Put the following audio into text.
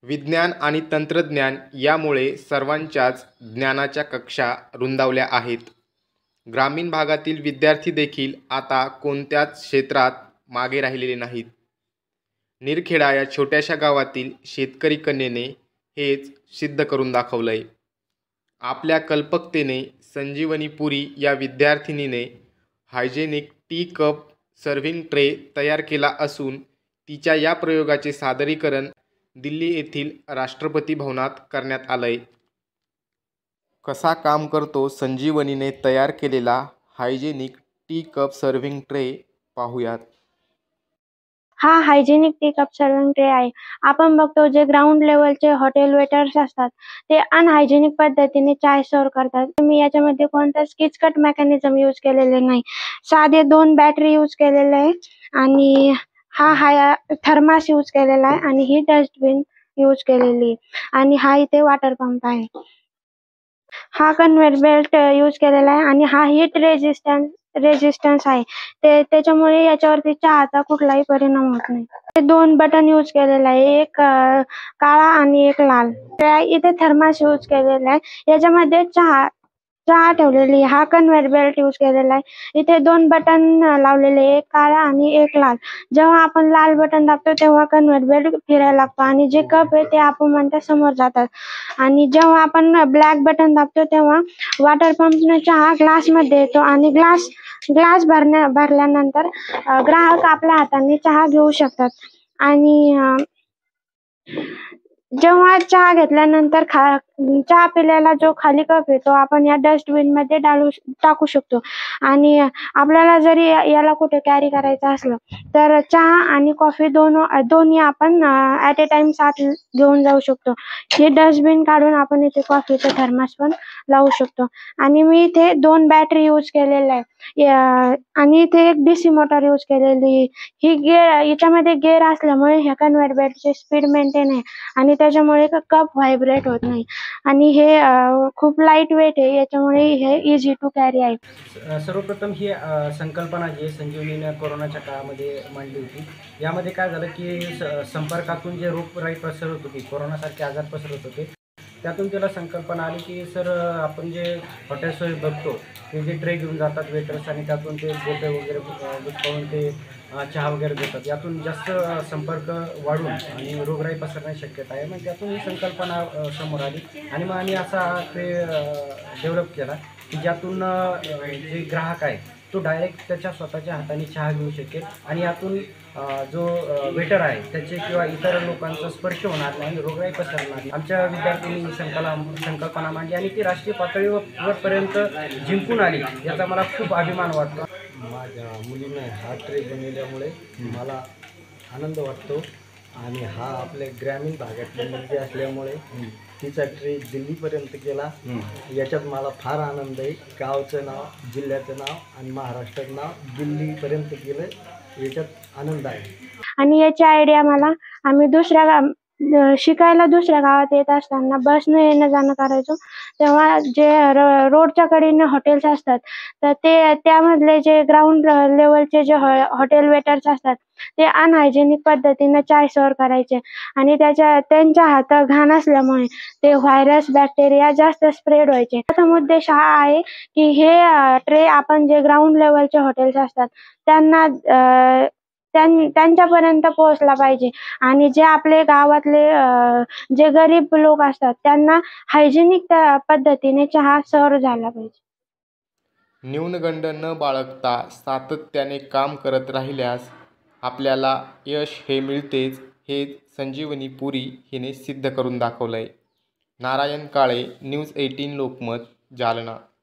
विज्ञान आणि तंत्रज्ञान यामुळे सर्वांच्याच ज्ञानाच्या कक्षा रुंदावल्या आहेत. ग्रामीण भागातील विद्यार्थी देखील आता कोणत्याच क्षेत्रात मागे राहिलेले नाहीत. निरखेडा या छोट्याशा गावातील शेतकरी कन्येने हेच सिद्ध करून दाखवलंय. आपल्या कल्पकतेने संजीवनी पुरी या विद्यार्थिनीने hygienic tea cup serving tray तयार केला असून तिच्या या प्रयोगाचे सादरीकरण दिल्ली येथील राष्ट्रपती भवनात करण्यात आलंय. कसा काम करतो संजीवनीने तयार केलेला hygienic tea cup serving tray पाहूयात. हा hygienic tea cup serving tray आहे. आपण बघतो जे ग्राउंड लेवलचे हॉटेल वेटर्स असतात ते अनहायजेनिक पद्धतीने चाय सर्व करतात. मी याच्यामध्ये कोणताच किचकट मेकॅनिझम यूज केलेले नाही. साधे 2 बॅटरी यूज केलेले आहे आणि हा थर्मास यूज केलेला आहे आणि ही डस्टबिन यूज केलेली आणि हा इथे वॉटर पंप आहे. हा कन्व्हेयर बेल्ट यूज केलेला आहे आणि हा हीट रेजिस्टन्स आहे. त्याच्यामुळे याच्यावरती चहाचा कुठलाही परिणाम होत नाही. 2 बटन यूज केलेला आहे, एक काळा आणि एक लाल. इथे थर्मास यूज केलेला आहे. याच्यामध्ये चहा ठेवलेली. हा कन्व्हेयर बेल्ट यूज केलेला आहे. इथे 2 बटन लावलेले, एक काळा आणि एक लाल. जेव्हा आपण लाल बटन दाबतो तेव्हा कन्व्हेयर बेल्ट फिरायला लागतो आणि जे कप आहे ते आपोआप समोर जातात आणि जेव्हा आपण ब्लॅक बटन दाबतो तेव्हा वॉटर पंपने चहा ग्लासमध्ये येतो आणि ग्लास भरल्यानंतर ग्राहक आपल्या हाताने चहा घेऊ शकतात आणि जेव्हा चहा घेतल्यानंतर चहा पिल्याला जो खाली कप येतो आपण या डस्टबिन मध्ये टाकू शकतो आणि आपल्याला जरी याला कुठे कॅरी करायचं असलं तर चहा आणि कॉफी दोन्ही आपण ऍट अ टाइम साथ घेऊन जाऊ शकतो. हे डस्टबिन काढून आपण इथे कॉफीचा थर्मास पण लावू शकतो आणि मी इथे 2 बॅटरी यूज केलेल्या आहे आणि इथे एक डीसी मोटर यूज केलेली. ही याच्यामध्ये गेअर असल्यामुळे ह्या कन्व्हेयर बेल्टची स्पीड मेंटेन आहे आणि त्याच्यामुळे कप व्हायब्रेट होत नाही आणि हे खूप लाईट वेट आहे. याच्यामुळे हे इझी टू कॅरी आहे. सर्वप्रथम ही संकल्पना जी संजीवनीने कोरोनाच्या काळामध्ये मांडली होती. यामध्ये काय झालं की संपर्कातून जे रोगराई पसरत होती, कोरोनासारखे आजार पसरत होते, त्यातून त्याला संकल्पना आली की सर आपण जे हॉटेल्सवर बघतो ते जे ट्रे घेऊन जातात वेटर्स आणि त्यातून ते बोटे वगैरे बुचकावून ते चहा वगैरे देतात, यातून जास्त संपर्क वाढून आणि रोगराई पसरण्याची शक्यता आहे. मग त्यातून ही संकल्पना समोर आली आणि मग आम्ही असा ट्रे डेव्हलप केला की ज्यातून जे ग्राहक आहे तो डायरेक्ट त्याच्या स्वतःच्या हाताने चहा घेऊ शकेल आणि यातून जो वेटर आहे त्याचे किंवा इतर लोकांचा स्पर्श होणार नाही, रोगराई पसरणार नाही. आमच्या विद्यार्थ्यांनी संकल्पना मांडली आणि ती राष्ट्रीय पातळीवरपर्यंत जिंकून आली, याचा मला खूप अभिमान वाटतो. माझ्या मुलीने हा ट्रे बनवल्यामुळे मला आनंद वाटतो आणि हा आपल्या ग्रामीण भागातली मुलगी असल्यामुळे तिचा ट्रे दिल्लीपर्यंत गेला. याच्यात मला फार आनंद आहे. गावचं नाव, जिल्ह्याचं नाव आणि महाराष्ट्राचं नाव दिल्लीपर्यंत गेलं, याच्यात आनंद आहे. आणि याची आयडिया मला आम्ही शिकायला दुसऱ्या गावात येत असताना बसने येणं जाणं करायचो तेव्हा जे रोडच्या कडेने हॉटेल्स असतात तर त्यामधले जे ग्राउंड लेवलचे जे हॉटेल वेटर्स असतात ते अनहायजेनिक पद्धतीने चाय सर्व करायचे आणि त्यांच्या हातात घाण असल्यामुळे ते व्हायरस बॅक्टेरिया जास्त स्प्रेड व्हायचे. प्रथम उद्देश हा आहे की हे ट्रे आपण जे ग्राउंड लेवलचे हॉटेल्स असतात त्यांच्यापर्यंत पोहोचला पाहिजे आणि जे आपले गावातले जे गरीब लोक असतात त्यांना हायजेनिक पद्धतीने चहा सर्व झाला पाहिजे. न्यूनगंड न बाळगता सातत्याने काम करत राहिल्यास आपल्याला यश हे मिळतेच, हे संजीवनी पुरी हिने सिद्ध करून दाखवलंय. नारायण काळे, न्यूज 18 लोकमत, जालना.